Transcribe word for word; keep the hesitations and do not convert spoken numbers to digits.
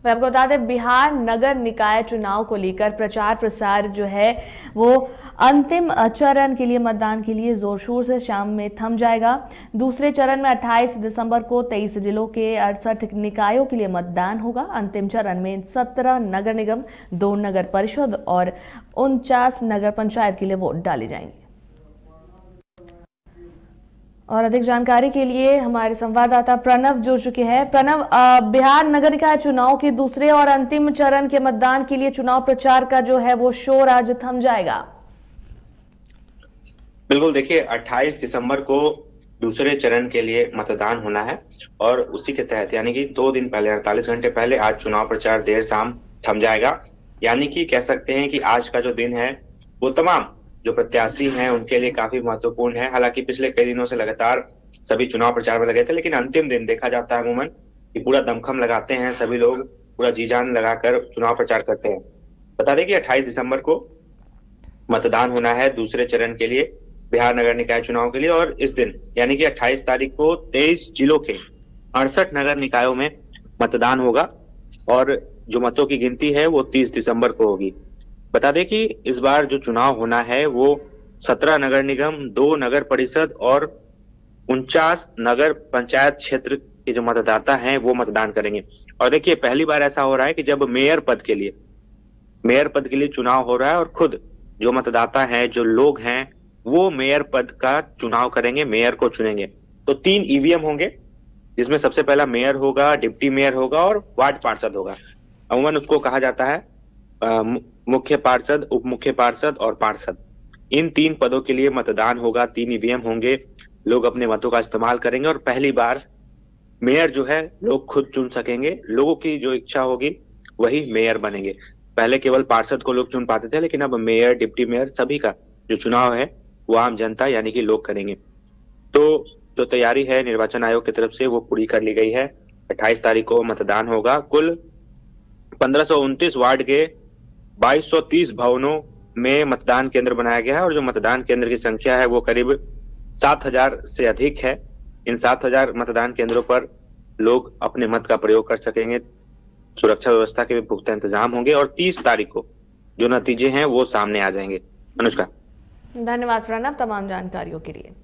मैं आपको बता दें, बिहार नगर निकाय चुनाव को लेकर प्रचार प्रसार जो है वो अंतिम चरण के लिए मतदान के लिए जोर शोर से शाम में थम जाएगा। दूसरे चरण में अट्ठाईस दिसंबर को तेईस जिलों के अड़सठ निकायों के लिए मतदान होगा। अंतिम चरण में सत्रह नगर निगम, दो नगर परिषद और उनचास नगर पंचायत के लिए वोट डाले जाएंगे। और अधिक जानकारी के लिए हमारे संवाददाता प्रणव जुड़ चुके हैं। प्रणव, बिहार नगर निकाय चुनाव के दूसरे और अंतिम चरण के मतदान के लिए चुनाव प्रचार का जो है वो शोर आज थम जाएगा। बिल्कुल, देखिए अट्ठाईस दिसंबर को दूसरे चरण के लिए मतदान होना है और उसी के तहत यानी कि दो दिन पहले अड़तालीस घंटे पहले आज चुनाव प्रचार देर शाम थम जाएगा। यानी कि कह सकते हैं कि आज का जो दिन है वो तमाम जो प्रत्याशी हैं उनके लिए काफी महत्वपूर्ण है। हालांकि पिछले कई दिनों से लगातार सभी चुनाव प्रचार में लगे थे, लेकिन अंतिम दिन देखा जाता है अमूमन कि पूरा दमखम लगाते हैं सभी लोग, पूरा जी जान लगाकर चुनाव प्रचार करते हैं। बता दें कि अट्ठाईस दिसंबर को मतदान होना है दूसरे चरण के लिए, बिहार नगर निकाय चुनाव के लिए। और इस दिन यानी कि अट्ठाईस तारीख को तेईस जिलों के अड़सठ नगर निकायों में मतदान होगा और जो मतों की गिनती है वो तीस दिसंबर को होगी। बता दें कि इस बार जो चुनाव होना है वो सत्रह नगर निगम, दो नगर परिषद और उनचास नगर पंचायत क्षेत्र के जो मतदाता हैं वो मतदान करेंगे। और देखिए पहली बार ऐसा हो रहा है कि जब मेयर पद के लिए मेयर पद के लिए चुनाव हो रहा है और खुद जो मतदाता हैं, जो लोग हैं, वो मेयर पद का चुनाव करेंगे, मेयर को चुनेंगे। तो तीन ईवीएम होंगे जिसमें सबसे पहला मेयर होगा, डिप्टी मेयर होगा और वार्ड पार्षद होगा। अमूमन उसको कहा जाता है मुख्य पार्षद, उप मुख्य पार्षद और पार्षद। इन तीन पदों के लिए मतदान होगा, तीन ईवीएम होंगे, लोग अपने मतों का इस्तेमाल करेंगे और पहली बार मेयर जो है लोग खुद चुन सकेंगे। लोगों की जो इच्छा होगी वही मेयर बनेंगे। पहले केवल पार्षद को लोग चुन पाते थे, लेकिन अब मेयर, डिप्टी मेयर सभी का जो चुनाव है वो आम जनता यानी कि लोग करेंगे। तो जो तैयारी है निर्वाचन आयोग की तरफ से वो पूरी कर ली गई है। अट्ठाईस तारीख को मतदान होगा। कुल पंद्रह सौ उनतीस वार्ड के बाईस सौ तीस भवनों में मतदान केंद्र बनाया गया है और जो मतदान केंद्र की संख्या है वो करीब सात हजार से अधिक है। इन सात हजार मतदान केंद्रों पर लोग अपने मत का प्रयोग कर सकेंगे। सुरक्षा व्यवस्था के भी पुख्ता इंतजाम होंगे और तीस तारीख को जो नतीजे हैं वो सामने आ जाएंगे। अनुष्का, धन्यवाद प्रणव तमाम जानकारियों के लिए।